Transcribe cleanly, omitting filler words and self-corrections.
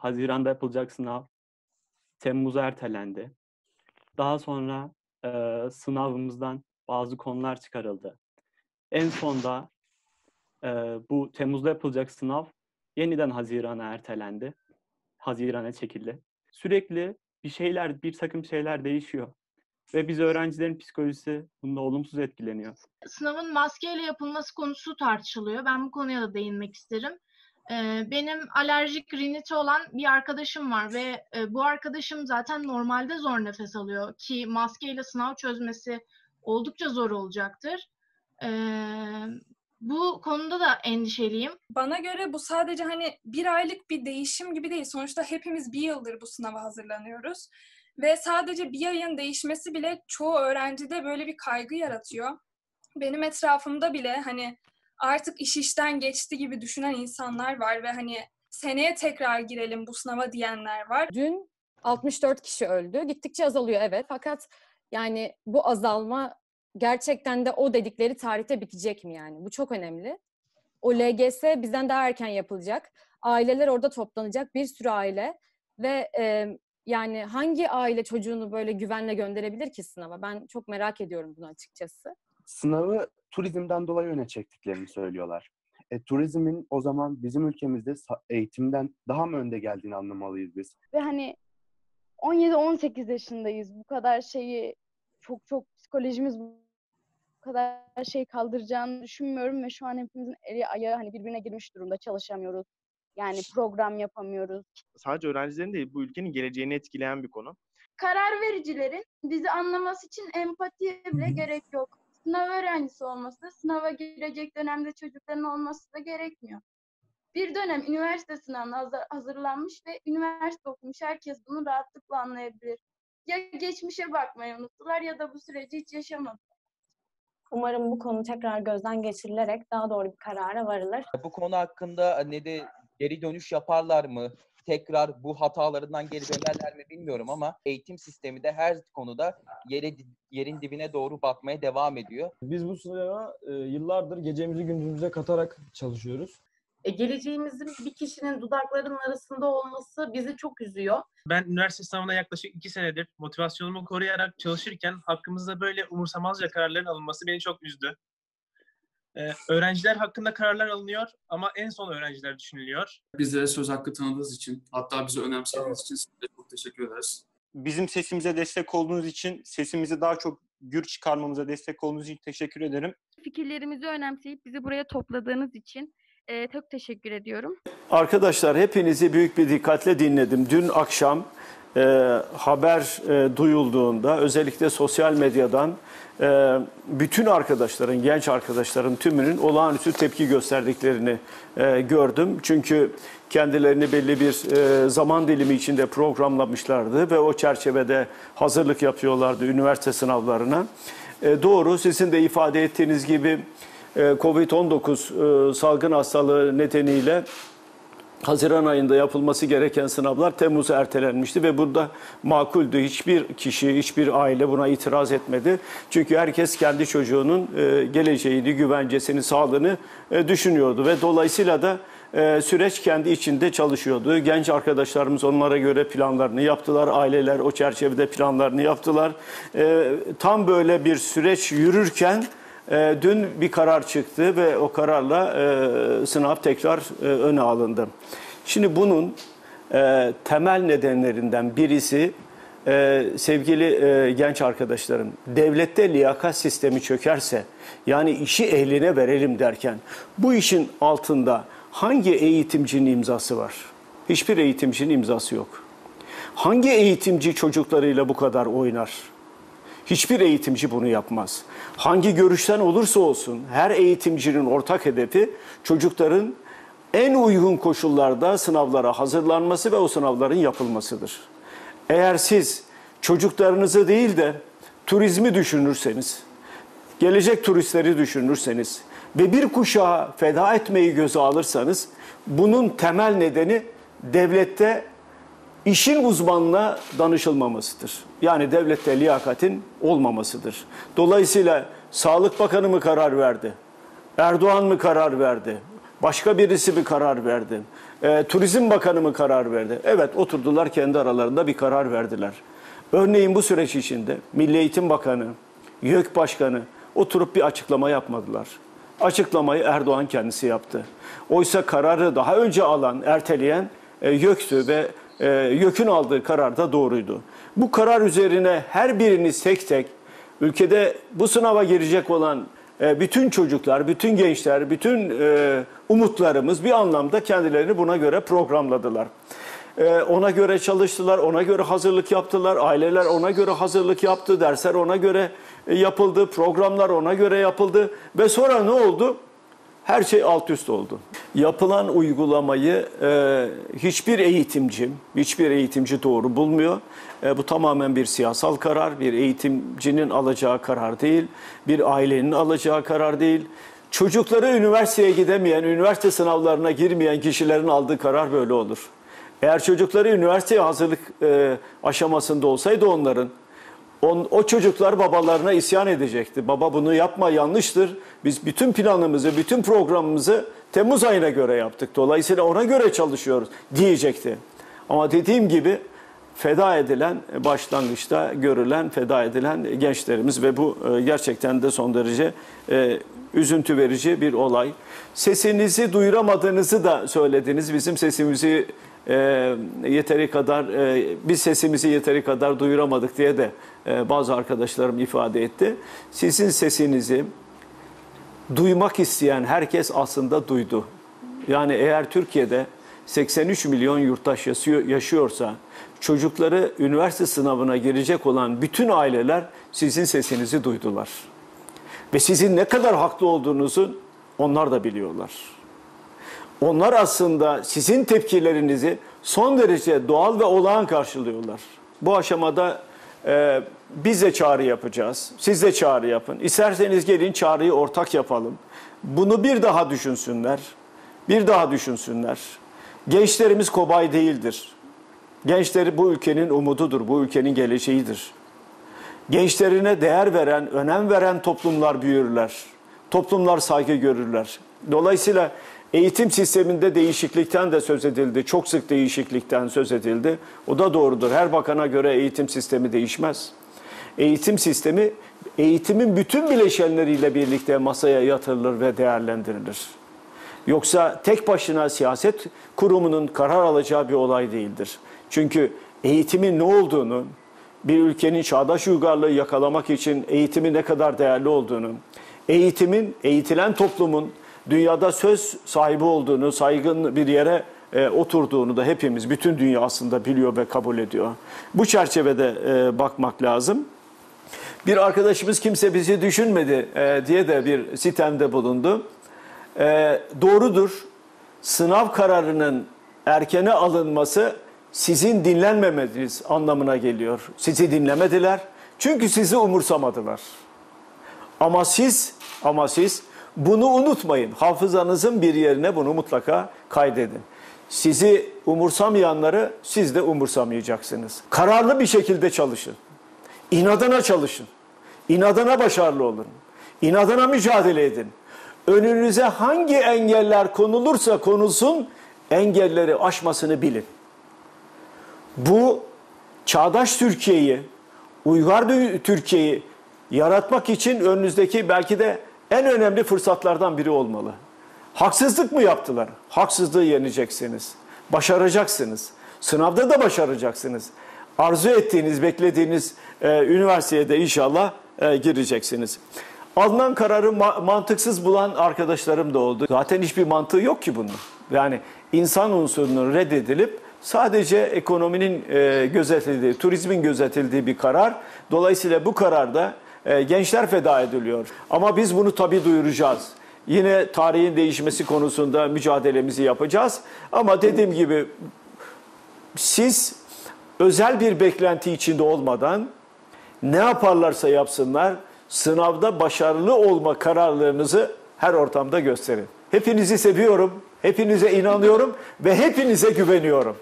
Haziran'da yapılacak sınav Temmuz'a ertelendi. Daha sonra sınavımızdan bazı konular çıkarıldı. En sonda bu Temmuz'da yapılacak sınav yeniden Haziran'a ertelendi. Haziran'a çekildi. Sürekli bir takım şeyler değişiyor. Ve biz öğrencilerin psikolojisi bunda olumsuz etkileniyor. Sınavın maskeyle yapılması konusu tartışılıyor. Ben bu konuya da değinmek isterim. Benim alerjik riniti olan bir arkadaşım var ve bu arkadaşım zaten normalde zor nefes alıyor ki maskeyle sınav çözmesi oldukça zor olacaktır. Bu konuda da endişeliyim. Bana göre bu sadece hani bir aylık bir değişim gibi değil. Sonuçta hepimiz bir yıldır bu sınava hazırlanıyoruz. Ve sadece bir ayın değişmesi bile çoğu öğrencide böyle bir kaygı yaratıyor. Benim etrafımda bile hani artık iş işten geçti gibi düşünen insanlar var ve hani seneye tekrar girelim bu sınava diyenler var. Dün 64 kişi öldü. Gittikçe azalıyor evet. Fakat yani bu azalma gerçekten de o dedikleri tarihte bitecek mi yani? Bu çok önemli. O LGS bizden daha erken yapılacak. Aileler orada toplanacak. Bir sürü aile ve yani hangi aile çocuğunu böyle güvenle gönderebilir ki sınava? Ben çok merak ediyorum bunu açıkçası. Sınavı turizmden dolayı öne çektiklerini söylüyorlar. Turizmin o zaman bizim ülkemizde eğitimden daha mı önde geldiğini anlamalıyız biz. Ve hani 17-18 yaşındayız. Bu kadar şeyi çok psikolojimiz bu kadar şey kaldıracağını düşünmüyorum ve şu an hepimizin eli ayağı hani birbirine girmiş durumda, çalışamıyoruz. Yani program yapamıyoruz. Sadece öğrencilerin değil, bu ülkenin geleceğini etkileyen bir konu. Karar vericilerin bizi anlaması için empatiye bile gerek yok. Sınav öğrencisi olması, sınava girecek dönemde çocukların olması da gerekmiyor. Bir dönem üniversite sınavına hazırlanmış ve üniversite okumuş herkes bunu rahatlıkla anlayabilir. Ya geçmişe bakmayı unuttular ya da bu süreci hiç yaşamadılar. Umarım bu konu tekrar gözden geçirilerek daha doğru bir karara varılır. Bu konu hakkında ne de geri dönüş yaparlar mı? Tekrar bu hatalarından geri dönerler mi bilmiyorum ama eğitim sistemi de her konuda yerin dibine doğru bakmaya devam ediyor. Biz bu sınava yıllardır gecemizi gündüzümüze katarak çalışıyoruz. Geleceğimizin bir kişinin dudaklarının arasında olması bizi çok üzüyor. Ben üniversite sınavına yaklaşık 2 senedir motivasyonumu koruyarak çalışırken hakkımızda böyle umursamazca kararların alınması beni çok üzdü. Öğrenciler hakkında kararlar alınıyor ama en son öğrenciler düşünülüyor. Bizlere söz hakkı tanıdığınız için, hatta bizi önemsediğiniz için size çok teşekkür ederiz. Bizim sesimize destek olduğunuz için, sesimizi daha çok gür çıkarmamıza destek olduğunuz için teşekkür ederim. Fikirlerimizi önemseyip bizi buraya topladığınız için çok teşekkür ediyorum. Arkadaşlar hepinizi büyük bir dikkatle dinledim. Dün akşam haber duyulduğunda özellikle sosyal medyadan bütün arkadaşların, genç arkadaşların tümünün olağanüstü tepki gösterdiklerini gördüm. Çünkü kendilerini belli bir zaman dilimi içinde programlamışlardı ve o çerçevede hazırlık yapıyorlardı üniversite sınavlarına. Doğru, sizin de ifade ettiğiniz gibi Covid-19 salgın hastalığı nedeniyle Haziran ayında yapılması gereken sınavlar Temmuz'a ertelenmişti ve burada makuldü. Hiçbir kişi, hiçbir aile buna itiraz etmedi. Çünkü herkes kendi çocuğunun geleceğini, güvencesini, sağlığını düşünüyordu ve dolayısıyla da süreç kendi içinde çalışıyordu. Genç arkadaşlarımız onlara göre planlarını yaptılar. Aileler o çerçevede planlarını yaptılar. Tam böyle bir süreç yürürken dün bir karar çıktı ve o kararla sınav tekrar öne alındı. Şimdi bunun temel nedenlerinden birisi sevgili genç arkadaşlarım, devlette liyakat sistemi çökerse, yani işi ehline verelim derken bu işin altında hangi eğitimcinin imzası var? Hiçbir eğitimcinin imzası yok. Hangi eğitimci çocuklarıyla bu kadar oynar? Hiçbir eğitimci bunu yapmaz. Hangi görüşten olursa olsun her eğitimcinin ortak hedefi çocukların en uygun koşullarda sınavlara hazırlanması ve o sınavların yapılmasıdır. Eğer siz çocuklarınızı değil de turizmi düşünürseniz, gelecek turistleri düşünürseniz ve bir kuşağı feda etmeyi göze alırsanız bunun temel nedeni devlette İşin uzmanına danışılmamasıdır. Yani devlette liyakatin olmamasıdır. Dolayısıyla Sağlık Bakanı mı karar verdi? Erdoğan mı karar verdi? Başka birisi bir karar verdi. Turizm Bakanı mı karar verdi? Evet, oturdular kendi aralarında bir karar verdiler. Örneğin bu süreç içinde Milli Eğitim Bakanı, YÖK Başkanı oturup bir açıklama yapmadılar. Açıklamayı Erdoğan kendisi yaptı. Oysa kararı daha önce alan, erteleyen YÖK'tü ve YÖK'ün aldığı karar da doğruydu. Bu karar üzerine her biriniz tek tek ülkede bu sınava girecek olan bütün çocuklar, bütün gençler, bütün umutlarımız bir anlamda kendilerini buna göre programladılar. Ona göre çalıştılar, ona göre hazırlık yaptılar, aileler ona göre hazırlık yaptı, dersler ona göre yapıldı, programlar ona göre yapıldı ve sonra ne oldu? Her şey alt üst oldu. Yapılan uygulamayı hiçbir eğitimci doğru bulmuyor. Bu tamamen bir siyasal karar, bir eğitimcinin alacağı karar değil, bir ailenin alacağı karar değil. Çocukları üniversiteye gidemeyen, üniversite sınavlarına girmeyen kişilerin aldığı karar böyle olur. Eğer çocukları üniversiteye hazırlık aşamasında olsaydı onların, o çocuklar babalarına isyan edecekti. Baba bunu yapma, yanlıştır. Biz bütün planımızı, bütün programımızı Temmuz ayına göre yaptık. Dolayısıyla ona göre çalışıyoruz diyecekti. Ama dediğim gibi feda edilen, başlangıçta görülen, feda edilen gençlerimiz ve bu gerçekten de son derece üzüntü verici bir olay. Sesinizi duyuramadığınızı da söylediniz. Bizim sesimizi biz sesimizi yeteri kadar duyuramadık diye de bazı arkadaşlarım ifade etti. Sizin sesinizi duymak isteyen herkes aslında duydu. Yani eğer Türkiye'de 83 milyon yurttaş yaşıyorsa, çocukları üniversite sınavına girecek olan bütün aileler sizin sesinizi duydular. Ve sizin ne kadar haklı olduğunuzu onlar da biliyorlar. Onlar aslında sizin tepkilerinizi son derece doğal ve olağan karşılıyorlar. Bu aşamada biz de çağrı yapacağız. Siz de çağrı yapın. İsterseniz gelin çağrıyı ortak yapalım. Bunu bir daha düşünsünler. Bir daha düşünsünler. Gençlerimiz kobay değildir. Gençleri bu ülkenin umududur, bu ülkenin geleceğidir. Gençlerine değer veren, önem veren toplumlar büyürler. Toplumlar saygı görürler. Dolayısıyla eğitim sisteminde değişiklikten de söz edildi. Çok sık değişiklikten söz edildi. O da doğrudur. Her bakana göre eğitim sistemi değişmez. Eğitim sistemi, eğitimin bütün bileşenleriyle birlikte masaya yatırılır ve değerlendirilir. Yoksa tek başına siyaset kurumunun karar alacağı bir olay değildir. Çünkü eğitimin ne olduğunu, bir ülkenin çağdaş uygarlığı yakalamak için eğitimin ne kadar değerli olduğunu, eğitilen toplumun dünyada söz sahibi olduğunu, saygın bir yere oturduğunu da hepimiz, bütün dünya aslında biliyor ve kabul ediyor. Bu çerçevede bakmak lazım. Bir arkadaşımız kimse bizi düşünmedi diye de bir sitemde bulundu. Doğrudur, sınav kararının erkene alınması sizin dinlenmemeniz anlamına geliyor. Sizi dinlemediler çünkü sizi umursamadılar. Ama siz bunu unutmayın. Hafızanızın bir yerine bunu mutlaka kaydedin. Sizi umursamayanları siz de umursamayacaksınız. Kararlı bir şekilde çalışın. İnadına çalışın. İnadına başarılı olun. İnadına mücadele edin. Önünüze hangi engeller konulursa konulsun, engelleri aşmasını bilin. Bu çağdaş Türkiye'yi, uygar Türkiye'yi yaratmak için önünüzdeki belki de en önemli fırsatlardan biri olmalı. Haksızlık mı yaptılar? Haksızlığı yeneceksiniz. Başaracaksınız. Sınavda da başaracaksınız. Arzu ettiğiniz, beklediğiniz üniversiteye de inşallah gireceksiniz. Alınan kararı mantıksız bulan arkadaşlarım da oldu. Zaten hiçbir mantığı yok ki bunun. Yani insan unsurunun reddedilip sadece ekonominin gözetildiği, turizmin gözetildiği bir karar. Dolayısıyla bu kararda gençler feda ediliyor. Ama biz bunu tabii duyuracağız. Yine tarihin değişmesi konusunda mücadelemizi yapacağız. Ama dediğim gibi siz özel bir beklenti içinde olmadan ne yaparlarsa yapsınlar sınavda başarılı olma kararlılığınızı her ortamda gösterin. Hepinizi seviyorum, hepinize inanıyorum ve hepinize güveniyorum.